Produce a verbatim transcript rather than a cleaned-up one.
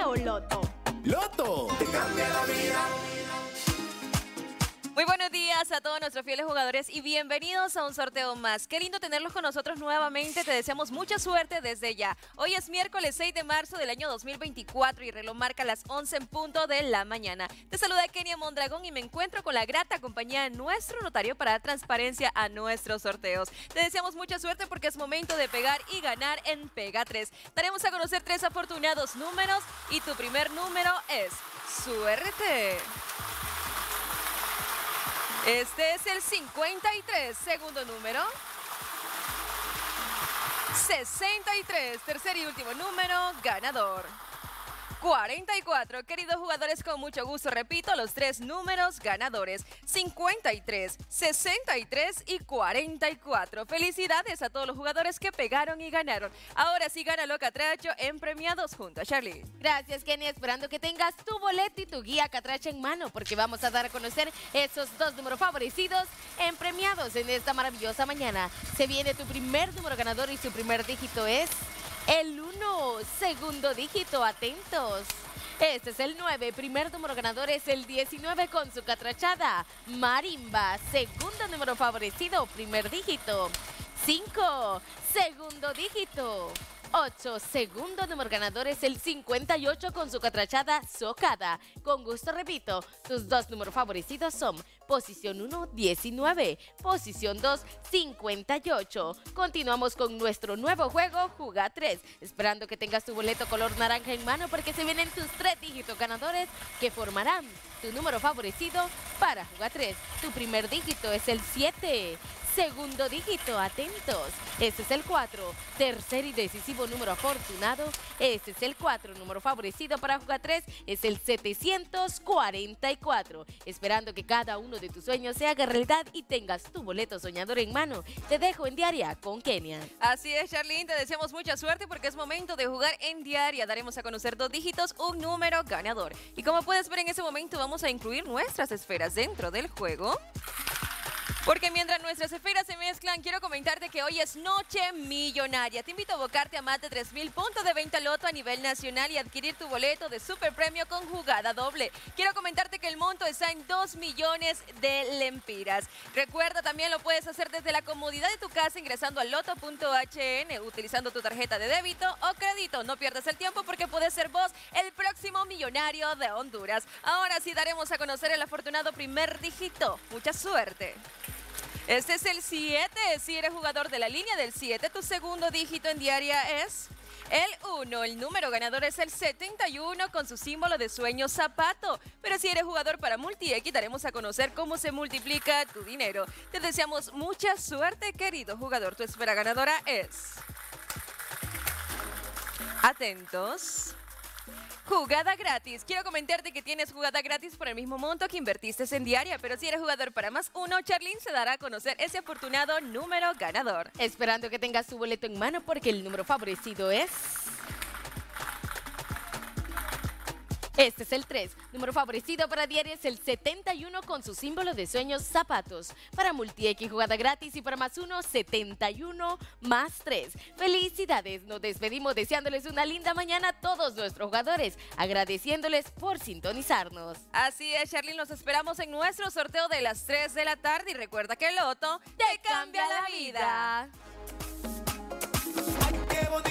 o Loto. ¡Loto! ¡Te cambia la vida! Muy buenos días a todos nuestros fieles jugadores y bienvenidos a un sorteo más. Qué lindo tenerlos con nosotros nuevamente, te deseamos mucha suerte desde ya. Hoy es miércoles seis de marzo del año dos mil veinticuatro y el reloj marca las once en punto de la mañana. Te saluda Kenia Mondragón y me encuentro con la grata compañía de nuestro notario para dar transparencia a nuestros sorteos. Te deseamos mucha suerte porque es momento de pegar y ganar en Pega tres. Daremos a conocer tres afortunados números y tu primer número es suerte. Este es el cincuenta y tres, segundo número. sesenta y tres, tercer y último número, ganador. cuarenta y cuatro, queridos jugadores, con mucho gusto repito los tres números ganadores. cincuenta y tres, sesenta y tres y cuarenta y cuatro. Felicidades a todos los jugadores que pegaron y ganaron. Ahora sí gana lo Catracho en premiados junto a Charlie. Gracias, Kenia. Esperando que tengas tu boleto y tu guía Catracho en mano, porque vamos a dar a conocer esos dos números favorecidos en premiados en esta maravillosa mañana. Se viene tu primer número ganador y su primer dígito es el uno, segundo dígito, atentos. Este es el nueve, primer número ganador es el diecinueve con su catrachada. Marimba, segundo número favorecido, primer dígito. cinco, segundo dígito. ocho, segundo número ganador es el cincuenta y ocho con su catrachada Socada. Con gusto repito, tus dos números favorecidos son posición uno, diecinueve, posición dos, cincuenta y ocho. Continuamos con nuestro nuevo juego, Juga tres. Esperando que tengas tu boleto color naranja en mano porque se vienen tus tres dígitos ganadores que formarán tu número favorecido para Juga tres. Tu primer dígito es el siete. Segundo dígito, atentos. Este es el cuatro. Tercer y decisivo número afortunado. Este es el cuatro. Número favorecido para Juga tres es el setecientos cuarenta y cuatro. Esperando que cada uno de tus sueños se haga realidad y tengas tu boleto soñador en mano. Te dejo en Diaria con Kenia. Así es, Charlene, te deseamos mucha suerte porque es momento de jugar en Diaria. Daremos a conocer dos dígitos, un número ganador. Y como puedes ver en ese momento vamos a incluir nuestras esferas dentro del juego. Porque mientras nuestras esferas se mezclan, quiero comentarte que hoy es Noche Millonaria. Te invito a abocarte a más de tres mil puntos de venta Loto a nivel nacional y adquirir tu boleto de super premio con jugada doble. Quiero comentarte que el monto está en dos millones de lempiras. Recuerda, también lo puedes hacer desde la comodidad de tu casa ingresando a loto punto h n, utilizando tu tarjeta de débito o crédito. No pierdas el tiempo porque puedes ser vos el próximo millonario de Honduras. Ahora sí daremos a conocer el afortunado primer dígito. Mucha suerte. Este es el siete, si eres jugador de la línea del siete, tu segundo dígito en Diaria es el uno. El número ganador es el setenta y uno con su símbolo de sueño zapato. Pero si eres jugador para Multi-X, daremos a conocer cómo se multiplica tu dinero. Te deseamos mucha suerte, querido jugador. Tu esfera ganadora es... Atentos. Jugada gratis. Quiero comentarte que tienes jugada gratis por el mismo monto que invertiste en Diaria, pero si eres jugador para más uno, Charlene se dará a conocer ese afortunado número ganador. Esperando que tengas tu boleto en mano porque el número favorecido es... Este es el tres. Número favorecido para Diaria es el setenta y uno con su símbolo de sueños zapatos. Para Multi-X jugada gratis y para más uno, setenta y uno más tres. Felicidades. Nos despedimos deseándoles una linda mañana a todos nuestros jugadores. Agradeciéndoles por sintonizarnos. Así es, Charlene. Los esperamos en nuestro sorteo de las tres de la tarde. Y recuerda que el Loto te cambia la vida. ¡Ay, qué bonito!